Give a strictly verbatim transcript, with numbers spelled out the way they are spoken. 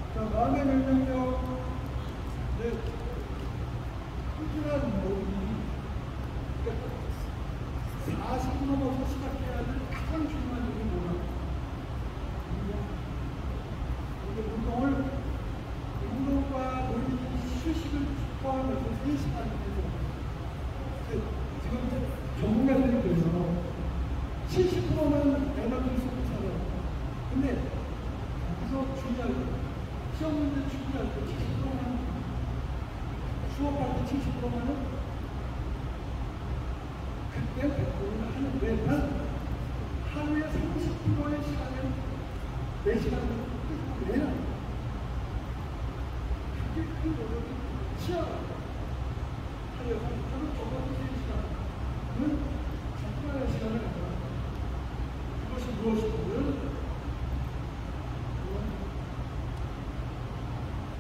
자, 마음의 면역력, 네, 꾸준한 모임이, 그러니까 사십 넘어서 시작해야 할 가장 중요한 일이 뭐냐? 운동. 운동을, 운동과 놀이, 휴식을 포함해서 세 시간 정도. 지금 전문가들께서 칠십 퍼센트는 에너지 소비차를. 근데 여기서 중요할 때, 시험 문제 준비할 때 칠십 퍼센트만, 수업할 때 칠십 퍼센트만은 그때 백 퍼센트를 하는 왜냐면 하루에 삼십 킬로미터의 시간을 네 시간을 끄고 왜냐?